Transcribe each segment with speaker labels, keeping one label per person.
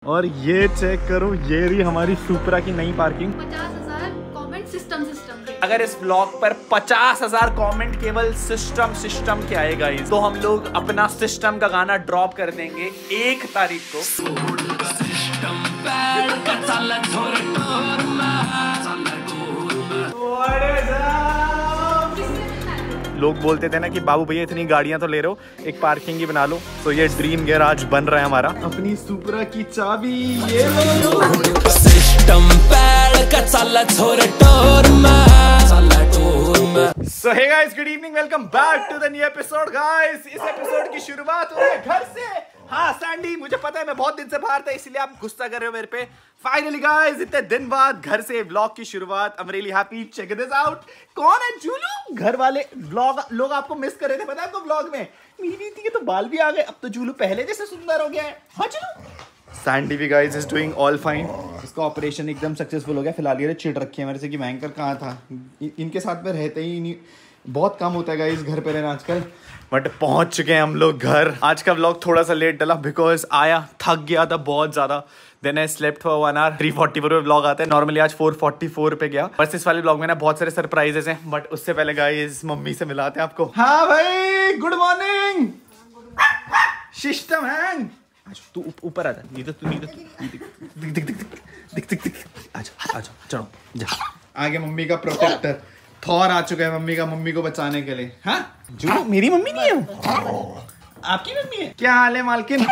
Speaker 1: और ये चेक करो, ये रही हमारी सुपरा की नई पार्किंग।
Speaker 2: 50,000 कमेंट सिस्टम
Speaker 1: अगर इस ब्लॉग पर 50,000 कमेंट केवल सिस्टम के आएगा तो हम लोग अपना सिस्टम का गाना ड्रॉप कर देंगे 1 तारीख को। लोग बोलते थे ना कि बाबू भैया इतनी गाड़ियां तो ले रहे हो, एक पार्किंग ही बना लो। तो ये ड्रीम गैराज बन रहा है हमारा। अपनी सुपरा की चाबी ये लो। सिस्टम पैड का चला छोरे टोर so hey guys, good evening, welcome back to the new episode. Guys इस एपिसोड की शुरुआत हो रही है घर से। हाँ सैंडी, मुझे पता है मैं बहुत दिन से बाहर था, इसलिए आप गुस्सा कर रहे हो मेरे पे। फाइनली गाइस, इतने दिन बाद घर से व्लॉग की शुरुआत। I am really happy. Check this out. कौन है जूलू? घर वाले व्लॉग लोग आपको मिस कर रहे थे, पता है आपको व्लॉग में। मेरी दीदी के तो बाल भी आ गए, अब तो जूलू पहले जैसे सुंदर हो गया है। हाँ जूलू। सैंडी भी guys is doing all fine. इसका ऑपरेशन एकदम सक्सेसफुल हो गया। फिलहाल ये चिढ़ रखी है मेरे से कि भयंकर कहाँ था। इनके साथ में रहते ही नहीं, बहुत कम होता है गाइस घर पे रहना आजकल। बट पहुंच चुके हैं हम लोग घर। आज का व्लॉग थोड़ा सा लेट डला बिकॉज आया थक गया था बहुत ज्यादा। Then I slept for 1 hour. 3:44 पे व्लॉग आता है नॉर्मली, आज 4:44 पे गया। बस इस वाले व्लॉग में ना बहुत सारे सरप्राइजेस हैं, बट उससे पहले गाइस मम्मी से मिलाते हैं आपको। हाँ भाई, गुड मॉर्निंग। System hang. तू ऊपर आ जा, नहीं तो तू दिख आजा चलो जा। आगे मम्मी का प्रोटेक्टर थॉर आ चुका है मम्मी का, मम्मी को बचाने के लिए। हाँ जो मेरी मम्मी नहीं है, आपकी मम्मी है। क्या हाल है मालकिन?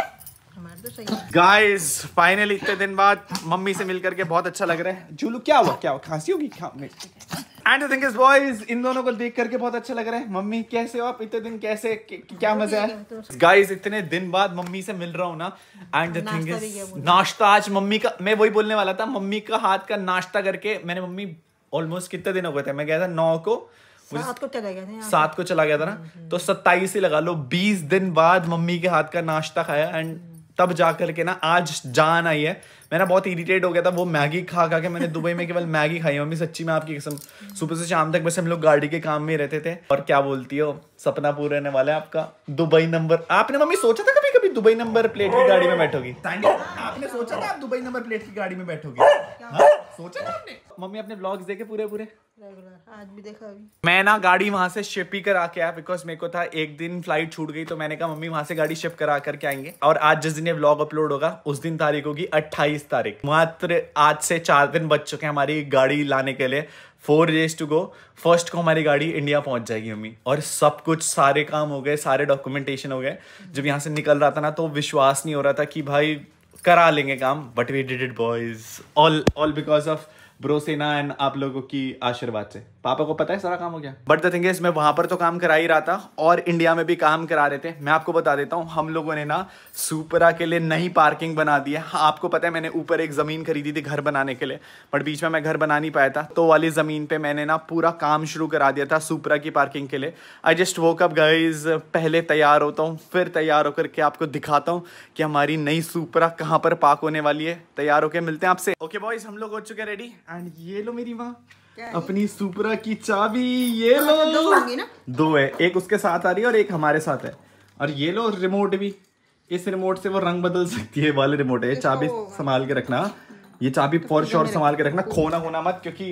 Speaker 1: गाइस फाइनली इतने दिन बाद मम्मी से मिलकर के बहुत अच्छा लग रहा है। जूलू क्या हुआ, खांसी होगी? And the thing is boys, इन दोनों को देख करके बहुत अच्छा लग रहा है। मम्मी कैसे हो आप? इतने दिन कैसे, क्या मजा है? गाइस इतने दिन बाद मम्मी से मिल रहा हूँ ना। एंड द थिंग इज, नाश्ता आज मम्मी का, मैं वही बोलने वाला था, मम्मी का हाथ का नाश्ता करके मैंने, मम्मी ऑलमोस्ट कितने दिन हो गए थे, मैं गया था 9 को, 7 को चला गया था ना, तो 27 ही लगा लो, 20 दिन बाद मम्मी के हाथ का नाश्ता खाया। एंड तब जा करके ना आज जान आई है। मैं ना बहुत इरिटेट हो गया था वो मैगी खा के। मैंने दुबई में केवल मैगी खाई है मम्मी, सच्ची में आपकी कसम। सुबह से शाम तक बस हम लोग गाड़ी के काम में रहते थे। और क्या बोलती हो, सपना पूरा होने वाला है आपका। दुबई नंबर, आपने मम्मी सोचा था कभी कभी दुबई नंबर प्लेट की गाड़ी में बैठोगी? आपने सोचा था आप दुबई नंबर प्लेट की गाड़ी में बैठोगी? सोचा था आपने? मम्मी अपने व्लॉग्स देखे पूरे?
Speaker 2: आज भी देखा अभी।
Speaker 1: मैं ना गाड़ी वहां से शिप ही करा के आया बिकॉज मेरे को था एक दिन फ्लाइट छूट गई, तो मैंने कहा मम्मी वहां से गाड़ी शिप करा करके आएंगे। और आज जिस दिन ये व्लॉग अपलोड होगा उस दिन तारीख होगी 28 तारीख। मात्र आज से 4 दिन बच चुके हैं हमारी गाड़ी लाने के लिए। 4 days टू गो। फर्स्ट को हमारी गाड़ी इंडिया पहुंच जाएगी मम्मी। और सब कुछ, सारे काम हो गए, सारे डॉक्यूमेंटेशन हो गए। जब यहाँ से निकल रहा था ना तो विश्वास नहीं हो रहा था कि भाई करा लेंगे काम, but we did it boys. All because of Brosena and आप लोगों की आशीर्वाद से। पापा को पता है सारा काम हो गया। बट द थिंग इज, मैं वहां पर तो काम करा ही रहा था और इंडिया में भी काम करा रहे थे। मैं आपको बता देता हूँ, हम लोगों ने ना सुपरा के लिए नई पार्किंग बना दी है। हाँ, आपको पता है मैंने ऊपर एक जमीन खरीदी थी घर बनाने के लिए, बट बीच में मैं घर बना नहीं पाया था, तो वाली जमीन पे मैंने ना पूरा काम शुरू करा दिया था सुपरा की पार्किंग के लिए। I just woke up guys, पहले तैयार होता हूँ, फिर तैयार होकर के आपको दिखाता हूँ कि हमारी नई सुपरा कहाँ पर पार्क होने वाली है। तैयार होकर मिलते हैं आपसे। ओके बॉयज, हम लोग हो चुके हैं रेडी। एंड ये लो मेरी माँ अपनी सुपरा की चाबी, ये लो। 2 है, एक उसके साथ आ रही है और एक हमारे साथ है। और ये लो रिमोट भी, इस रिमोट से वो रंग बदल सकती है, वाले रिमोट है। चाबी संभाल के रखना, ये चाबी फॉर श्योर संभाल के रखना, खोना मत, क्योंकि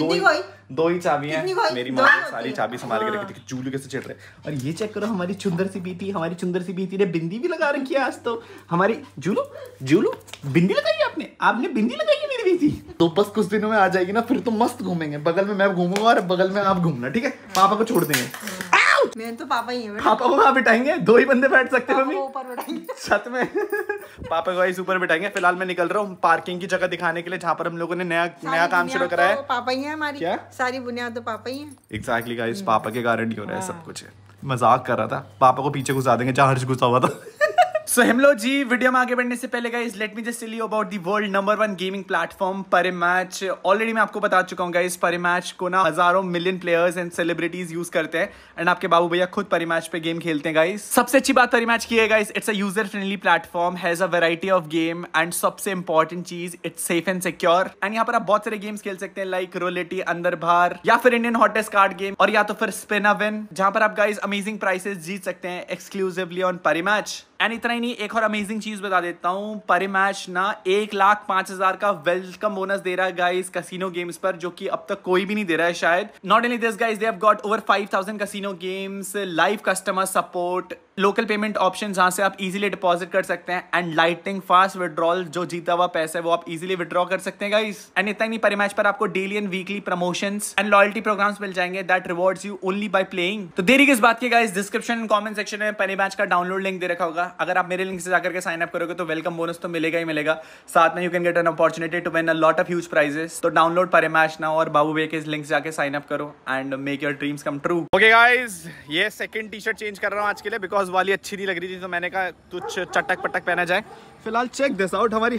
Speaker 1: दो ही चाबी हैं। मेरी माँ ने सारी चाबी संभाल के रखी थी। जूलू कैसे चिढ़ रहे। और ये चेक करो, हमारी सुंदर सी बेटी ने बिंदी भी लगा रखी है आज तो। हमारी जूलू बिंदी लगाई है आपने बिंदी लगाई है मेरी बेटी। तो बस कुछ दिनों में आ जाएगी ना, फिर तो मस्त घूमेंगे। बगल में मैं घूमूंगा और बगल में आप घूमना, ठीक है? पापा को छोड़ देंगे।
Speaker 2: मैं तो पापा ही है।
Speaker 1: पापा को कहाँ बिठाएंगे? 2 ही बंदे बैठ सकते हैं मम्मी, छत में। पापा को इस ऊपर बिठाएंगे। फिलहाल मैं निकल रहा हूँ पार्किंग की जगह दिखाने के लिए, जहाँ पर हम लोगों ने नया काम शुरू करा है।
Speaker 2: पापा ही है हमारी,
Speaker 1: क्या
Speaker 2: सारी बुनियाद तो पापा ही है।
Speaker 1: एग्जैक्टली गाइस, पापा के कारण ही हो रहा है सब कुछ। मजाक कर रहा था, पापा को पीछे घुसा देंगे जहाँ हर्ष घुसा हुआ था। सो हम लोग जी, वीडियो में आगे बढ़ने से पहले guys let me just tell you about the world number 1 gaming platform Parimatch. Already मैं आपको बता चुका हूँ गाइस, परिमैच को ना हजारों million players and celebrities use करते हैं। एंड आपके बाबू भैया खुद परिमैच पे गेम खेलते हैं गाइस। सबसे अच्छी बात परिमैच की है guys, it's a user friendly platform, has a variety of game, and सबसे इंपॉर्टेंट चीज, it's safe and secure. And यहाँ पर आप बहुत सारे गेम्स खेल सकते हैं, लाइक रोलेटी, अंदर बाहर, या फिर इंडियन हॉटेस्ट कार्ड गेम, और या तो फिर स्पिन अ विन, जहां पर आप गाइस अमेजिंग प्राइसेस जीत सकते हैं एक्सक्लूसिवली ऑन परिमैच। एंड इतना ही नहीं, एक और अमेजिंग चीज बता देता हूँ, परिमैच ना 1,05,000 का वेलकम बोनस दे रहा है गाइस कैसीनो गेम्स पर, जो कि अब तक कोई भी नहीं दे रहा है शायद। Not only this guys, they have got over 5,000 casino games, live customer support, local payment option जहां से आप इजीली डिपॉजिट कर सकते हैं, एंड लाइटनिंग फास्ट विड्रॉल, जो जीता हुआ पैसा है वो आप इजीली विड्रॉ कर सकते हैं गाइस। एंड इतना ही नहीं, परिमैच पर आपको daily and weekly promotions and loyalty programs मिल जाएंगे that rewards you only by playing. तो देरी किस बात की guys, description and comment section में परिमैच का डाउनलोड लिंक दे रखा होगा। अगर आप मेरे लिंक से जाकर के साइन अप करोगे तो वेलकम बोनस तो मिलेगा ही मिलेगा, साथ में you can get an opportunity to win a lot of huge prizes. तो डाउनलोड परिमैच नाउ और बाबू भैया के इस लिंक से जाकर साइन अप करो and make your dreams come true. Okay guys, ये सेकंड टी शर्ट चेंज कर रहा हूँ आज के लिए, बिकॉज वाली अच्छी नहीं लग रही थी, तो मैंने कहा कुछ चटक पटक पहना जाए। फिलहाल चेक दिस आउट, हमारी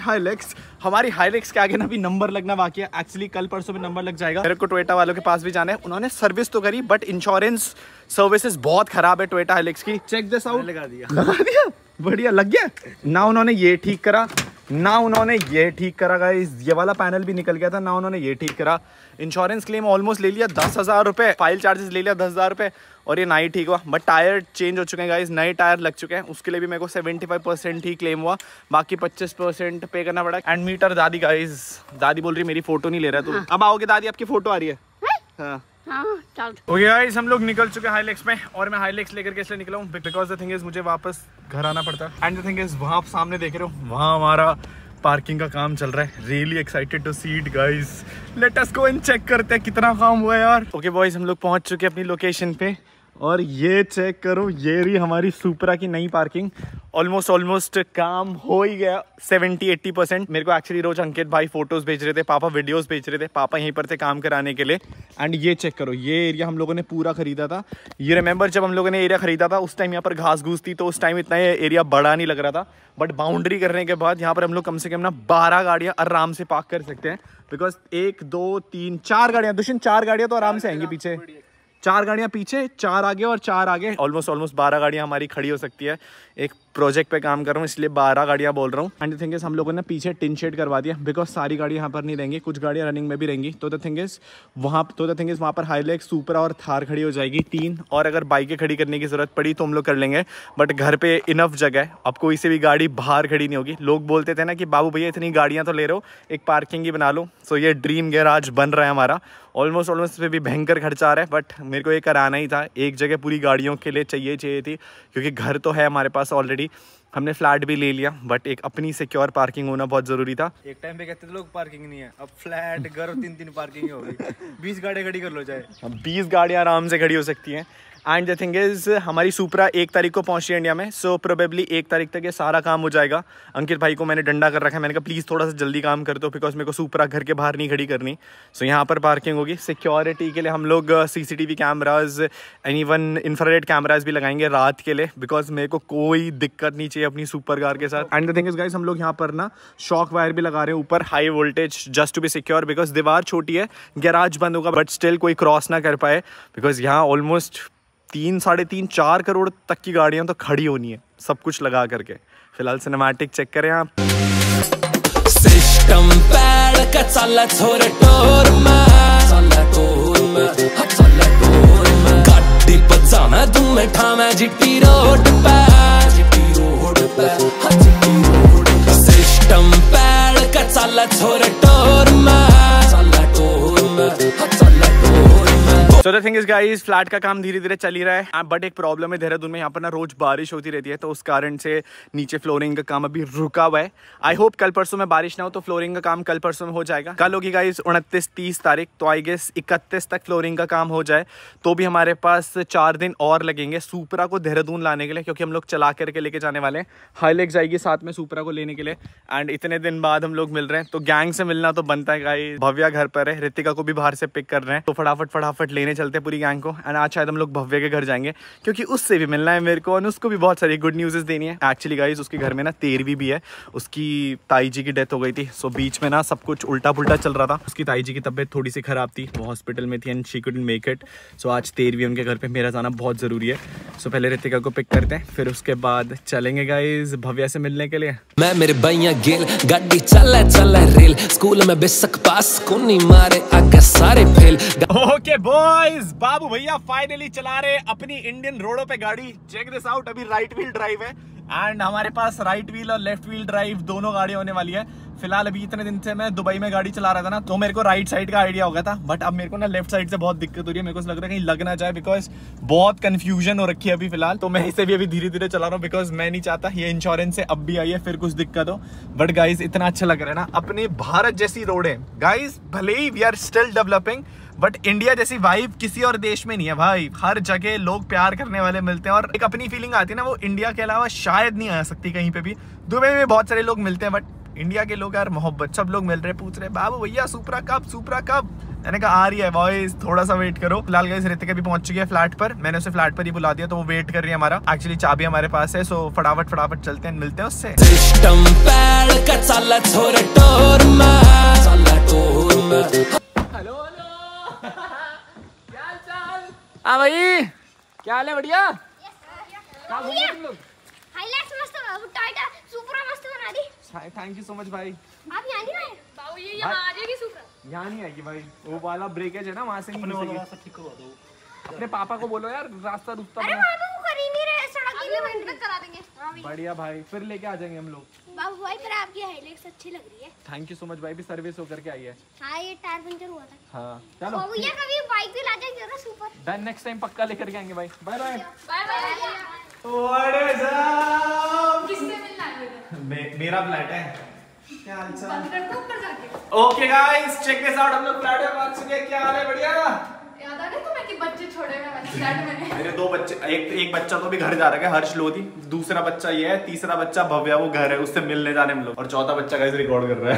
Speaker 1: हाईलेक्स के आगे ना भी नंबर लगना बाकी है। एक्चुअली कल परसों में नंबर लग जाएगा। मेरे को टोयोटा वालों के पास भी जाना है, उन्होंने सर्विस तो करी बट इंश्योरेंस सर्विसेज बहुत खराब है टोयोटा हाईलेक्स की। चेक दिस आउट, लगा दिया बढ़िया लग गया ना। उन्होंने ये ठीक करा ना, उन्होंने ये ठीक करा गाइस, ये वाला पैनल भी निकल गया था ना, उन्होंने ये ठीक करा। इंश्योरेंस क्लेम ऑलमोस्ट ले लिया 10,000 रुपये, फाइल चार्जेस ले लिया 10,000 रुपये, और ये ना ही ठीक हुआ। बट टायर चेंज हो चुके हैं गाइस, नए टायर लग चुके हैं, उसके लिए भी मेरे को 75% ही क्लेम हुआ, बाकी 25% पे करना पड़ा। एंड मीटर दादी गाइस, दादी बोल रही मेरी फोटो नहीं ले रहा तू। अब आओगे दादी, आपकी फोटो आ रही है। हाँ ओके गाइस, हम लोग निकल चुके हैं हाईलेक्स में, और मैं हाईलेक्स लेकर के इसलिए निकला हूँ बिकॉज द थिंग इज मुझे वापस घर आना पड़ता है। एंड द थिंग इज वहाँ आप सामने देख रहे हो, वहाँ हमारा पार्किंग का काम चल रहा है। Really excited to see it guys, let us go and check करते हैं कितना काम हुआ है यार। ओके बॉयज, हम लोग पहुँच चुके हैं अपनी लोकेशन पे, और ये चेक करो, ये रही हमारी सुपरा की नई पार्किंग। ऑलमोस्ट काम हो ही गया 70-80%। मेरे को एक्चुअली रोज अंकित भाई फोटोज भेज रहे थे, पापा वीडियोस भेज रहे थे, पापा यहीं पर थे काम कराने के लिए। एंड ये चेक करो, ये एरिया हम लोगों ने पूरा खरीदा था। ये रिमेंबर जब हम लोगों ने एरिया खरीदा था उस टाइम यहाँ पर घास घूस थी, तो उस टाइम इतना एरिया बड़ा नहीं लग रहा था। बट बाउंड्री करने के बाद यहाँ पर हम लोग कम से कम ना 12 गाड़ियाँ आराम से पार्क कर सकते हैं, बिकॉज 1 2 3 4 गाड़ियाँ, दुष्यंत 4 गाड़ियाँ तो आराम से आएंगी पीछे, 4 गाड़ियाँ पीछे, 4 आगे और 4 आगे। ऑलमोस्ट 12 गाड़ियाँ हमारी खड़ी हो सकती है। एक प्रोजेक्ट पे काम कर रहा हूँ इसलिए 12 गाड़ियाँ बोल रहा हूँ। एंड द थिंग इज हम लोगों ने पीछे टिन शेड करवा दिया, बिकॉज सारी गाड़ियाँ यहाँ पर नहीं रहेंगी, कुछ गाड़ियाँ रनिंग में भी रहेंगी। तो द थिंग इज वहाँ पर हाईलेक्स, सुपरा और थार खड़ी हो जाएगी 3, और अगर बाइकें खड़ी करने की जरूरत पड़ी तो हम लोग कर लेंगे, बट घर पे इनफ जगह है, अब कोई से भी गाड़ी बाहर खड़ी नहीं होगी। लोग बोलते थे ना कि बाबू भैया इतनी गाड़ियाँ तो ले रहे हो, एक पार्किंग ही बना लो। सो ये ड्रीम गैराज बन रहा है हमारा। ऑलमोस्ट पे भी भयंकर खर्चा आ रहा है, बट मेरे को ये कराना ही था। एक जगह पूरी गाड़ियों के लिए चाहिए थी, क्योंकि घर तो है हमारे पास ऑलरेडी, हमने फ्लैट भी ले लिया, बट एक अपनी सिक्योर पार्किंग होना बहुत जरूरी था।
Speaker 3: एक टाइम पे कहते थे लोग पार्किंग नहीं है, अब फ्लैट घर 3 पार्किंग हो गई। 20 गाड़ियाँ खड़ी कर लो चाहे,
Speaker 1: 20 गाड़ियाँ आराम से खड़ी हो सकती हैं। एंड द थिंग इज हमारी सुपरा 1 तारीख को पहुंची है इंडिया में, सो प्रोबेबली 1 तारीख तक ये सारा काम हो जाएगा। अंकित भाई को मैंने डंडा कर रखा है, मैंने कहा प्लीज़ थोड़ा सा जल्दी काम कर दो, बिकॉज मेरे को सुपरा घर के बाहर नहीं खड़ी करनी। सो यहाँ पर पार्किंग होगी। सिक्योरिटी के लिए हम लोग CCTV cameras, even infrared cameras भी लगाएंगे रात के लिए, बिकॉज मेरे को कोई दिक्कत नहीं चाहिए अपनी सुपर कार के साथ। And the thing is guys, हम लोग यहाँ पर ना शॉक वायर भी लगा रहे हैं ऊपर, high voltage, just to be secure, because दीवार छोटी है, गैराज बंद होगा, बट स्टिल कोई क्रॉस ना कर पाए, बिकॉज यहाँ ऑलमोस्ट 3, 3.5, 4 करोड़ तक की गाड़ियां तो खड़ी होनी है सब कुछ लगा करके। फिलहाल सिनेमैटिक चेक करें आप। सिस्टम पैड का चला छोरे टोर में, चला टोर में, चला टोर में, गाड़ी पे जाना तुम्हें ठामे जीटी रोड पे, जीटी रोड पे, जीटी रोड पे। सिस्टम पैड का चला छोरे टोर में, चला टोर में, चला टोर में। So the thing is guys, flat का काम धीरे धीरे चल ही रहा है, बट एक प्रॉब्लम है देहरादून में, यहाँ पर ना रोज बारिश होती रहती है, तो उस कारण से नीचे फ्लोरिंग का काम अभी रुका हुआ है। आई होप कल परसों में बारिश ना हो, तो फ्लोरिंग का काम कल परसों में हो जाएगा। कल होगी गाइस 29-30 तारीख, तो आई गेस 31 तक फ्लोरिंग का काम हो जाए, तो भी हमारे पास 4 दिन और लगेंगे सुपरा को देहरादून लाने के लिए, क्योंकि हम लोग चला करके लेके जाने वाले हैं। हाईलेक्स जाएगी साथ में सुपरा को लेने के लिए, एंड इतने दिन बाद हम लोग मिल रहे हैं, तो गैंग से मिलना तो बनता है गाइस। भव्या घर पर है, ऋतिका को भी बाहर से पिक कर रहे हैं, तो फटाफट लेने चलते पूरी गैंग को। एंड आज शायद हम लोग भव्य के घर जाएंगे, क्योंकि उससे भी मिलना है मेरे को, और उसको भी बहुत सारी गुड न्यूज़ देनी है। एक्चुअली गाइस उसके घर में ना 13वीं भी है, उसकी ताई जी की डेथ हो गई थी, सो बीच में ना सब कुछ उल्टा पुल्टा चल रहा था। उसकी ताई जी की तबीयत थोड़ी सी खराब थी, वो हॉस्पिटल में थी, and she couldn't make it. So आज 13वीं उनके घर पे मेरा जाना बहुत ज़रूरी है। सो पहले ऋतिका को पिक करते हैं, फिर उसके बाद चलेंगे गाइस भव्या से मिलने के लिए।
Speaker 4: मैं मेरे भैया गेल गाड़ी चला रेल, स्कूल में बेशक पास कुनी मारे आगे सारे फेल।
Speaker 1: ओके बॉयज, बाबू भैया फाइनली चला रहे अपनी इंडियन रोडों पे गाड़ी। चेक दिस आउट, अभी राइट व्हील ड्राइव है, एंड हमारे पास राइट व्हील और लेफ्ट व्हील ड्राइव दोनों गाड़ी होने वाली है। फिलहाल अभी इतने दिन से मैं दुबई में गाड़ी चला रहा था ना, तो मेरे को राइट साइड का आइडिया हो गया था, बट अब मेरे को ना लेफ्ट साइड से बहुत दिक्कत हो रही है। मेरे को लग रहा है कहीं लग ना जाए, बिकॉज बहुत कंफ्यूजन हो रखी है अभी फिलहाल। तो मैं इसे भी अभी धीरे धीरे चला रहा हूँ, बिकॉज मैं नहीं चाहता ये इंश्योरेंस से अब भी आई है फिर कुछ दिक्कत हो। बट गाइज इतना अच्छा लग रहा है ना, अपने भारत जैसी रोड है गाइज, भले ही we are still developing, but India जैसी वाइब किसी और देश में नहीं है भाई। हर जगह लोग प्यार करने वाले मिलते हैं और एक अपनी फीलिंग आती है ना, वो इंडिया के अलावा शायद नहीं आ सकती कहीं पे भी। दुबई में बहुत सारे लोग मिलते हैं, बट इंडिया के लोग यार मोहब्बत, सब लोग मिल रहे हैं, पूछ रहे बाबू भैया सुपरा कब। मैंने कहा आ रही है बॉयज, थोड़ा सा वेट करो। फिलहाल गाइस रितिका भी पहुंच चुकी है फ्लैट पर, मैंने उसे फ्लैट पर ही बुला दिया, तो वो वेट कर रही है हमारा। एक्चुअली चाबी हमारे पास है, सो फटाफट चलते हैं, मिलते हैं उससे। हेलो हाँ भाई, क्या हाल है? बढ़िया। क्या घूम रहे तुम लोग?
Speaker 5: हाइलाइट्स मस्त है, वो टाइट है, सुपरा मस्त बना दी।
Speaker 1: थैंक यू सो मच भाई।
Speaker 5: आप यहाँ नहीं आए? बाबू ये यहाँ आ जाएगी सुपरा।
Speaker 1: यहाँ नहीं आएगी भाई, वो वाला ब्रेकेज है ना, वहाँ से नहीं घुसेगी। ठीक करवा दो। अपने पापा को बोलो यार, रास्ता रुकता
Speaker 5: अरे वहाँ पे वो कर ही नहीं रहे, सड़क की भी तक करा देंगे।
Speaker 1: बढ़िया भाई, फिर लेके आ जाएंगे हम लोग।
Speaker 5: बाबू भाई पर आपकी हाइलाइट्स अच्छी लग रही है।
Speaker 1: थैंक यू सो मच भाई, भी सर्विस होकर के आई है।
Speaker 5: हाँ ये टायर पंचर हुआ था।
Speaker 1: हाँ चलो
Speaker 5: बाबू ये कभी बाइक भी ला जाएंगे ना सुपर।
Speaker 1: देन नेक्स्ट टाइम पक्का लेकर के आएंगे भाई। Bye bye.
Speaker 2: किससे मिलना है?
Speaker 1: मेरा फ्लैट है। क्या हाल चाल? Okay guys check this out, हम लोग फ्लैट में पहुंच चुके हैं। क्या हाल है? बढ़िया।
Speaker 2: याद आ गया तुम्हें कि बच्चे छोड़े हुए हैं फ्लैट में?
Speaker 1: मेरे दो बच्चे, एक बच्चा तो भी घर जा रहा है, हर्ष लोधी। दूसरा बच्चा ये है, तीसरा बच्चा भव्या, वो घर है, उससे मिलने जाने हम लोग। और चौथा बच्चा गाइस रिकॉर्ड कर रहा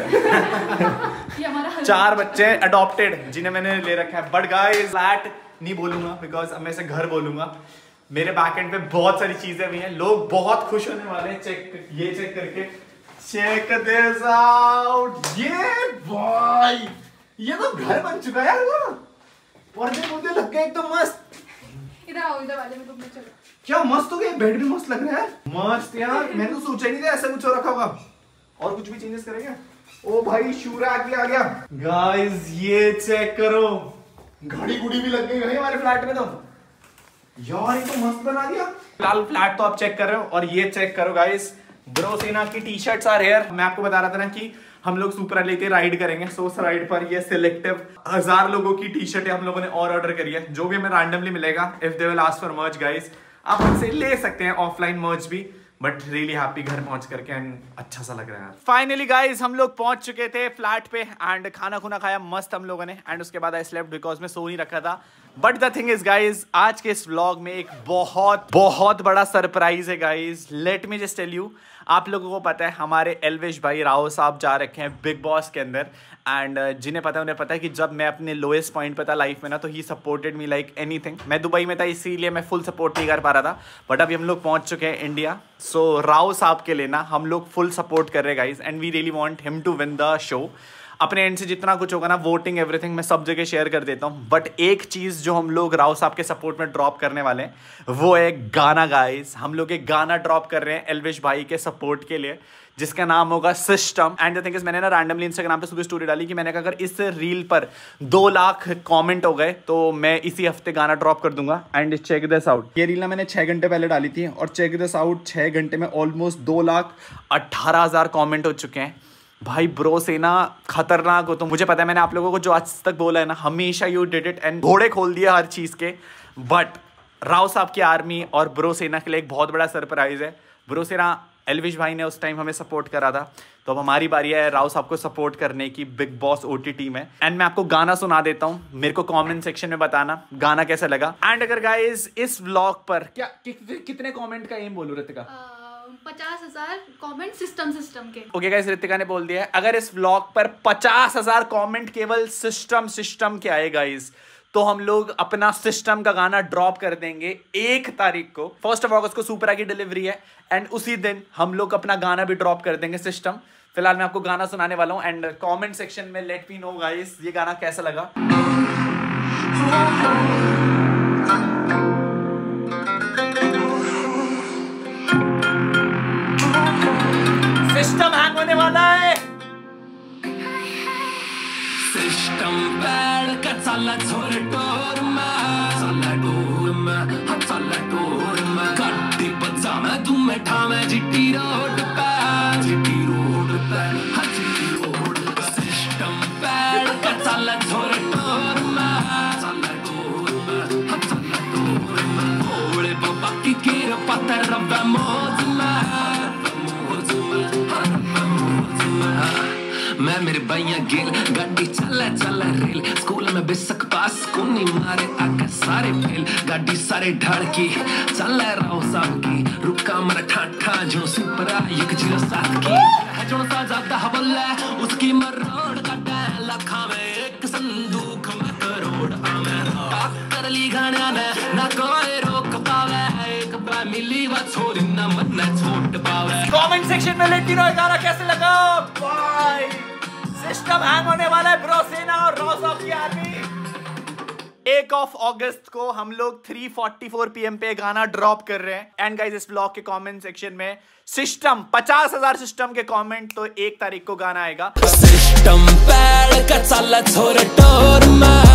Speaker 1: है।
Speaker 2: ये हमारा
Speaker 1: 4 बच्चे अडॉप्टेड जिन्हें मैंने ले रखा है। बट गाइस फ्लैट नहीं बोलूंगा, बिकॉज अब मैं इसे घर बोलूंगा। मेरे बैकएंड पे बहुत सारी चीजें भी हैं, लोग बहुत खुश होने वाले हैं चेक करके। Check this out. ये भाई ये तो घर बन चुका है यार, वो पर्दे लग गए एकदम मस्त।
Speaker 2: इधर आओ, इधर वाले में तुम चलो।
Speaker 1: क्या मस्त हो गया, बेड भी मस्त लग रहा है मस्त यार। मैंने तो सोचा ही नहीं था ऐसा कुछ हो रखा होगा। और कुछ भी चेंजेस करेंगे? ओ भाई शू रैक भी आ गया गाइस, ये चेक करो, घड़ी गुड़ी भी लग गई भाई हमारे फ्लैट में। तो यार ये तो मस्त बना दिया। फिलहाल फ्लैट तो आप चेक कर रहे हो, और ये चेक करो गाइस, ब्रोसेना की टी शर्ट्स आर हियर। मैं आपको बता रहा था ना कि हम लोग सुपरा लेके राइड करेंगे, सो उस राइड पर ये सिलेक्टिव 1000 लोगों की टी शर्टें हम लोगों ने और ऑर्डर करी है, जो भी हमें रैंडमली मिलेगा। If they will ask for merch guys, आप हमसे ले सकते हैं ऑफलाइन मर्च भी। बट रियली हैप्पी घर पहुंच करके, एंड अच्छा सा लग रहा है। फाइनली गाइस हम लोग पहुंच चुके थे फ्लैट पे, एंड खाना खुना खाया मस्त हम लोगों ने, एंड उसके बाद आई स्लेप्ट बिकॉज मैं सो नहीं रखा था। But the thing is guys, आज के इस व्लॉग में एक बहुत बड़ा सरप्राइज है guys. Let me just tell you, आप लोगों को पता है हमारे एल्विश भाई राव साहब जा रखे हैं बिग बॉस के अंदर, एंड जिन्हें पता है उन्हें पता है कि जब मैं अपने लोएस्ट पॉइंट पे था लाइफ में ना, तो ही सपोर्टेड मी लाइक एनीथिंग। मैं दुबई में था इसीलिए मैं फुल सपोर्ट नहीं कर पा रहा था, बट अभी हम लोग पहुंच चुके हैं इंडिया। सो राव साहब के लिए ना हम लोग फुल सपोर्ट कर रहे हैं guys, and we really want him to win the show. अपने एंड से जितना कुछ होगा ना, वोटिंग एवरीथिंग मैं सब जगह शेयर कर देता हूँ। बट एक चीज़ जो हम लोग राव साहब के सपोर्ट में ड्रॉप करने वाले हैं, वो है गाना गाइस। हम लोग एक गाना ड्रॉप कर रहे हैं एल्विश भाई के सपोर्ट के लिए, जिसका नाम होगा system. And the thing is, मैंने ना रैंडमली इंस्टाग्राम पे सुबह स्टोरी डाली कि मैंने कहा अगर इस रील पर 2 लाख कमेंट हो गए तो मैं इसी हफ्ते गाना ड्रॉप कर दूंगा। एंड चेक दिस आउट, ये रील ना मैंने 6 घंटे पहले डाली थी, और चेक दिस आउट 6 घंटे में ऑलमोस्ट 2,18,000 कमेंट हो चुके हैं भाई। ब्रो सेना खतरनाक हो। तो मुझे पता है मैंने आप लोगों को जो आज तक बोला है ना, हमेशा यू डिड इट, एंड घोड़े खोल दिए हर चीज़ के। बट राव साहब की आर्मी और ब्रो सेना के लिए एक बहुत बड़ा सरप्राइज है। ब्रो सेना एल्विश भाई ने उस टाइम हमें सपोर्ट करा था, तो अब हमारी बारी है राव साहब को सपोर्ट करने की बिग बॉस OTT में। एंड मैं आपको गाना सुना देता हूँ, मेरे को कमेंट सेक्शन में बताना गाना कैसा लगा। एंड अगर गाइस इस व्लॉग पर क्या कितने कमेंट का एम बोलूं रितिका?
Speaker 2: 50,000 कमेंट सिस्टम के।
Speaker 1: ओके गाइस, रितिका ने बोल दिया है अगर इस व्लॉग पर 50,000 कमेंट केवल सिस्टम के आए गाइस, तो हम लोग अपना सिस्टम का गाना ड्रॉप कर देंगे 1 तारीख को। 1 अगस्त को सुपरा की डिलीवरी है, एंड उसी दिन हम लोग अपना गाना भी ड्रॉप कर देंगे सिस्टम। फिलहाल मैं आपको गाना सुनाने वाला हूँ, एंड कमेंट सेक्शन में लेट मी नो गाइस ये गाना कैसा लगा। सिस्टम हैंग होने वाला है।
Speaker 4: सिस्टम बैड का चला छोरे टोर में, चला टोर में, चला टोर में, गड्डी बजा मैं तुम्हें बैठा मैं जिट्टी रोड पे, जिट्टी रोड पे, हाँ जिट्टी रोड पे। सिस्टम पैड का चल झोर टोर में, चल टोर में, हाँ चल टोर में। भोले बाबा की कृपा ते रब्बे मौज में, मौज में, हाँ रब्बे मौज में। मैं मेरे भैया गिल गाड़ी चले चले रेल, स्कूल में बेसक पास कुनी मारे आके सारे फेल। गाड़ी सारे ढड़की चले रहो सबकी, रुका मर ठाठा जो सुपरा 107 की है जो सा ज्यादा बोले उसकी मरोड़ काटे। लखा में एक संदूक में करोड़ आमे, टक्कर ली गाना ने ना कोई रोक पावे। एक बार मिली वो छोरी ना मन न छोड़ पावे।
Speaker 1: कमेंट सेक्शन में लेट दिनो गाना कैसे लगा भाई। सिस्टम हैंग होने वाला है ब्रो। सेना और रॉस ऑफ की आर्मी। 1 अगस्त को हम लोग 3:44 PM पे गाना ड्रॉप कर रहे हैं। एंड गाइस इस व्लॉग के कमेंट सेक्शन में सिस्टम 50,000 सिस्टम के कमेंट, तो 1 तारीख को गाना आएगा।
Speaker 4: सिस्टम पैड का चल छोर टोर में।